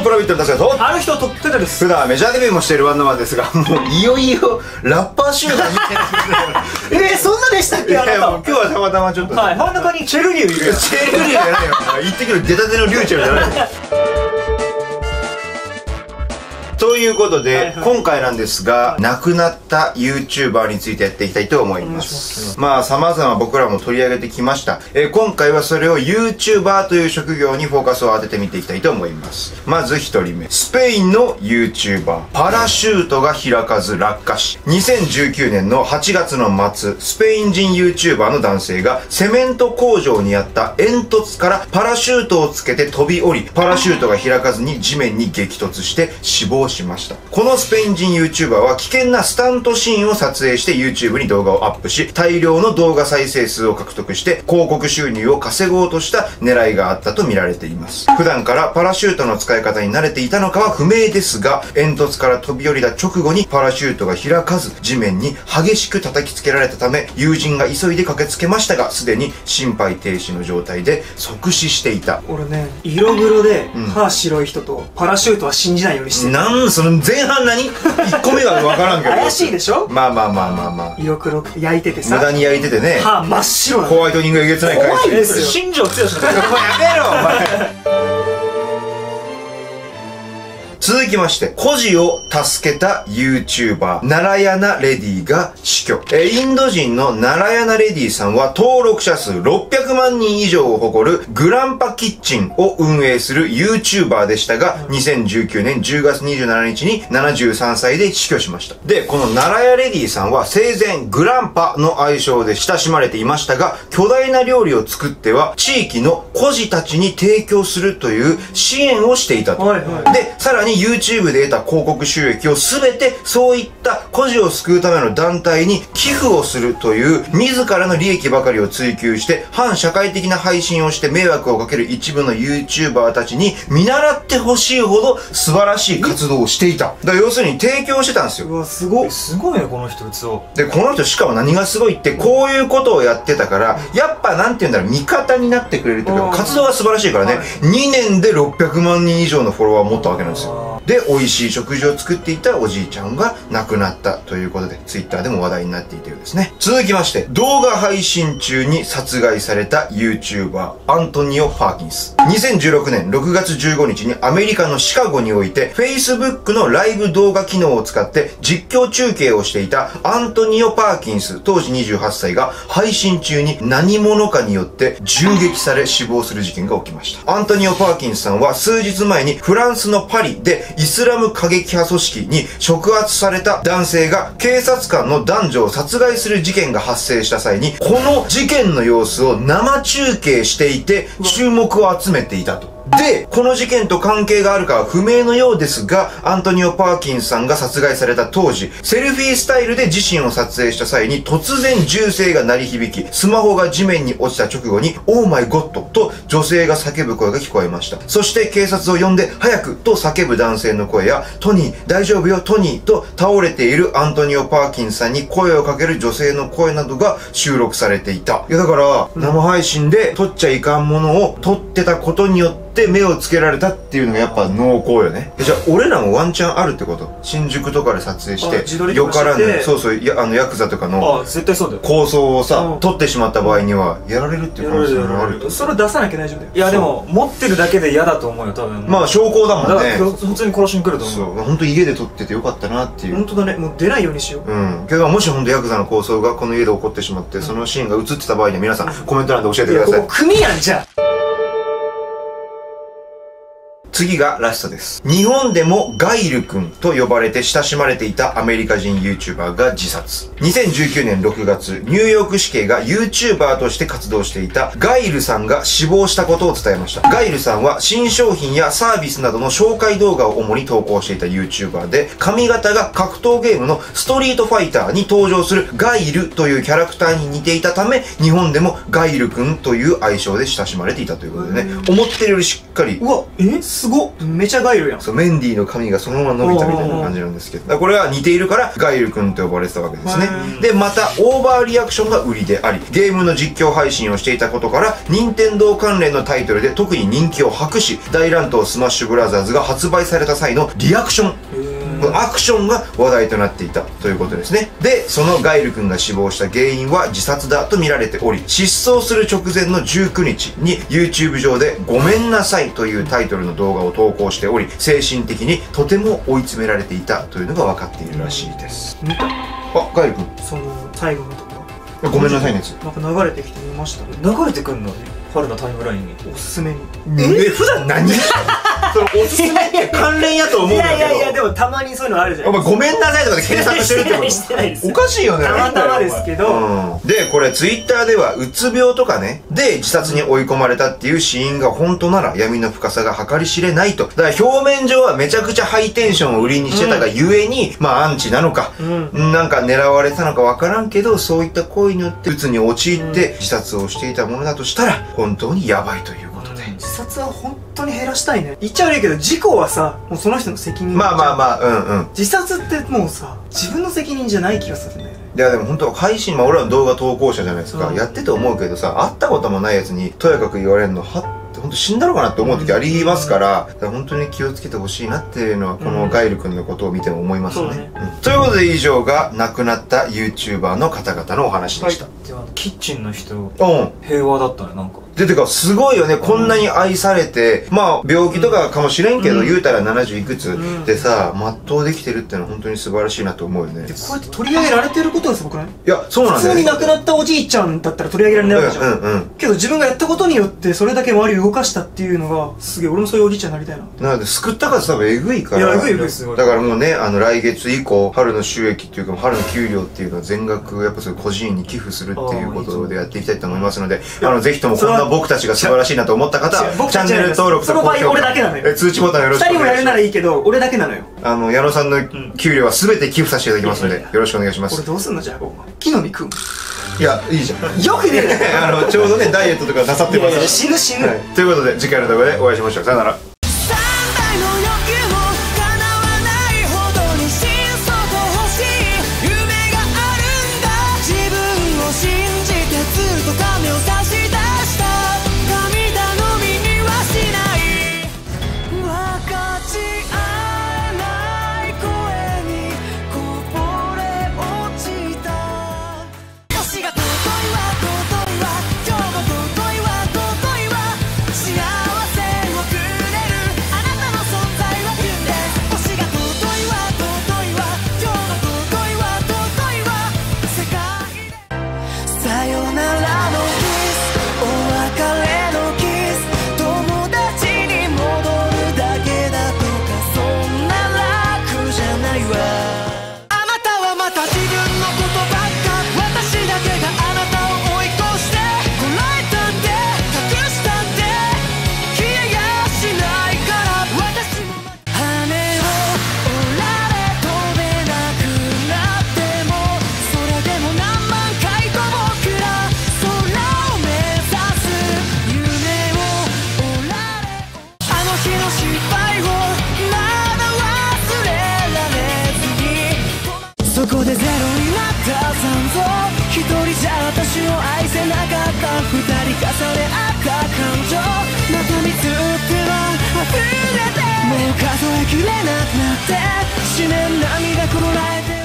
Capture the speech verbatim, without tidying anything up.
プラビットの達也とある人とってたです。 普段はメジャーデビューもしているバンドマンですが、もういよいよラッパー集団みたいなえー、そんなでしたっけ？あなた。 今日はたまたまちょっと、 はい、真ん中にチェルリュウいるよ。 チェルリュウじゃないよ、言ってくる出たてのリュウチェルじゃないよ。ということで、はいはい、今回なんですが、亡くなった YouTuber についてやっていきたいと思います。まあ、様々僕らも取り上げてきました。えー、今回はそれを YouTuber という職業にフォーカスを当ててみていきたいと思います。まずひとりめ。スペインの YouTuber。パラシュートが開かず落下し。にせんじゅうきゅうねんのはちがつの末、スペイン人 YouTuber の男性がセメント工場にあった煙突からパラシュートをつけて飛び降り、パラシュートが開かずに地面に激突して死亡しました。このスペイン人 YouTuber は危険なスタントシーンを撮影して YouTube に動画をアップし、大量の動画再生数を獲得して広告収入を稼ごうとした狙いがあったと見られています。普段からパラシュートの使い方に慣れていたのかは不明ですが、煙突から飛び降りた直後にパラシュートが開かず地面に激しく叩きつけられたため、友人が急いで駆けつけましたが、すでに心肺停止の状態で即死していた。 俺ね、色黒で歯白い人とパラシュートは信じないようにしてる。 なんその前半何 ?いっ 個目が分からんけど。 怪しいでしょ。 まあまあまあまあまあ。 色黒く焼いててさ。 無駄に焼いててね。 歯真っ白な。 ホワイトニングえげつない怖いですよ。新庄剛志の。 やめろお前。続きまして、孤児を助けた YouTuber、ナラヤナレディが死去。えインド人のナラヤナレディさんは登録者数ろっぴゃくまんにん以上を誇るグランパキッチンを運営する YouTuber でしたが、にせんじゅうきゅうねんじゅうがつにじゅうしちにちにななじゅうさんさいで死去しました。で、このナラヤレディさんは生前グランパの愛称で親しまれていましたが、巨大な料理を作っては地域の孤児たちに提供するという支援をしていたと。はいはい、で、さらにYouTube で得た広告収益をすべてそういった孤児を救うための団体に寄付をするという自らの利益ばかりを追求して反社会的な配信をして迷惑をかける一部の YouTuber たちに見習ってほしいほど素晴らしい活動をしていた。だから要するに提供してたんですよ。 うわ、すごい。すごいね、この人、器。 で、この人しかも何がすごいってこういうことをやってたから、やっぱなんて言うんだろう、味方になってくれるっていうか、活動が素晴らしいからね、にねんでろっぴゃくまんにん以上のフォロワーを持ったわけなんですよ。で、美味しい食事を作っていたおじいちゃんが亡くなったということで、ツイッターでも話題になっていたようですね。続きまして、動画配信中に殺害された YouTuber、アントニオ・パーキンス。にせんじゅうろくねんろくがつじゅうごにちにアメリカのシカゴにおいて、Facebook のライブ動画機能を使って実況中継をしていたアントニオ・パーキンス、当時にじゅうはっさいが配信中に何者かによって銃撃され死亡する事件が起きました。アントニオ・パーキンスさんは数日前にフランスのパリでイスラム過激派組織に触発された男性が警察官の男女を殺害する事件が発生した際に、この事件の様子を生中継していて注目を集めていたと。で、この事件と関係があるかは不明のようですが、アントニオ・パーキンスさんが殺害された当時、セルフィースタイルで自身を撮影した際に突然銃声が鳴り響き、スマホが地面に落ちた直後に、オーマイゴッドと女性が叫ぶ声が聞こえました。そして警察を呼んで、早くと叫ぶ男性の声や、トニー、大丈夫よ、トニーと倒れているアントニオ・パーキンスさんに声をかける女性の声などが収録されていた。いやだから、生配信で撮っちゃいかんものを撮ってたことによって、で目をつけられたっていうのがやっぱ濃厚よね。じゃあ俺らもワンチャンあるってこと？新宿とかで撮影してよからぬ、そうそう、やあのヤクザとかの構想をさ撮ってしまった場合にはやられるっていう可能性があるってこと。 それ出さなきゃ大丈夫だよ。いやでも持ってるだけで嫌だと思うよ多分。 まあ証拠だもんね。 だから普通に殺しに来ると思う。 そう、本当家で撮っててよかったなっていう。 本当だね、もう出ないようにしよう。 うん。けどもし本当ヤクザの構想がこの家で起こってしまってそのシーンが映ってた場合には皆さんコメント欄で教えてください。 ここ組やんじゃん。 次がラストです。日本でもガイル君と呼ばれて親しまれていたアメリカ人 YouTuber が自殺。にせんじゅうきゅうねんろくがつ、ニューヨーク市警が YouTuber として活動していたガイルさんが死亡したことを伝えました。ガイルさんは新商品やサービスなどの紹介動画を主に投稿していた YouTuber で、髪型が格闘ゲームのストリートファイターに登場するガイルというキャラクターに似ていたため、日本でもガイル君という愛称で親しまれていたということでね、思ってるよりしっかり。 うわ、えすごっ、めちゃガイルやん。 そう、メンディーの髪がそのまま伸びたみたいな感じなんですけど、だからこれは似ているからガイル君と呼ばれてたわけですね。で、またオーバーリアクションが売りであり、ゲームの実況配信をしていたことから任天堂関連のタイトルで特に人気を博し、大乱闘スマッシュブラザーズが発売された際のリアクション、アクションが話題となっていたということですね。で、そのガイル君が死亡した原因は自殺だと見られており、失踪する直前のじゅうくにちに YouTube 上でごめんなさいというタイトルの動画を投稿しており、精神的にとても追い詰められていたというのが分かっているらしいです。 見た？ あ、ガイル君。 その最後のところ。 ごめんなさいね。 なんか流れてきて見ましたね。 流れてくんの春のタイムラインに。 おすすめに。 え、普段何そのおすすめって関連やと思うんだけど。 いやいやいや、でもたまにそういうのあるじゃん。 お前ごめんなさいとかで検索してるってことしてないです。 おかしいよね。 たまたまですけど。 うん、で、これツイッターではうつ病とかね、で自殺に追い込まれたっていう死因が本当なら闇の深さが計り知れないと。だから表面上はめちゃくちゃハイテンションを売りにしてたがゆえに、うん、まあアンチなのか、うん、なんか狙われたのかわからんけど、そういった行為によってうつに陥って自殺をしていたものだとしたら、本当にやばいということで。 自殺は本当に減らしたいね。言っちゃ悪いけど、事故はさ、もうその人の責任。 まあまあまあ、うんうん。 自殺ってもうさ、自分の責任じゃない気がするんだよね。 いやでも本当配信、まあ俺らの動画投稿者じゃないですか、うん、やってて思うけどさ、会ったこともないやつにとやかく言われるのはって本当死んだのかなって思う時ありますから、うん、から本当に気をつけてほしいなっていうのはこのガイル君のことを見ても思いますね。うんね、うん、ということで以上が亡くなった YouTuber の方々のお話でした。はい、 じゃあキッチンの人、 うん、 平和だったね。なんかで、てか、すごいよね。こんなに愛されて、まあ、病気とかかもしれんけど、うん、言うたらななじゅういくつでさ、全うできてるってのは本当に素晴らしいなと思うよね。 で、こうやって取り上げられてることがすごくない？ いや、そうなんだよ。 普通に亡くなったおじいちゃんだったら取り上げられないわけじゃん。うんうんうん。けど自分がやったことによって、それだけ周りを動かしたっていうのが、すげえ、俺もそういうおじいちゃんになりたいな。 なので、救った数多分えぐいから。 いや、えぐいえぐいすごい。 だからもうね、あの、来月以降、春の収益っていうか、春の給料っていうのは全額、やっぱそういう個人に寄付するっていうことでやっていきたいと思いますので、あの、ぜひともこんな僕たちが素晴らしいなと思った方、チャンネル登録と高評価、その場合俺だけなのよ。 通知ボタンよろしくお願いします。 ふたりもやるならいいけど、俺だけなのよ。 あの、矢野さんの給料は全て寄付させていただきますので、よろしくお願いします。 これどうすんのじゃあ、木の実食う。 いや、いいじゃん。 よくねえあの、ちょうどね、ダイエットとかなさってます。 死ぬ死ぬ。 ということで、次回の動画でお会いしましょう。さよなら。 そこでゼロになった残像、一人じゃ私を愛せなかった二人重ね合った感情、また見つっては溢れて、もう数えきれなくなって、思念涙こらえて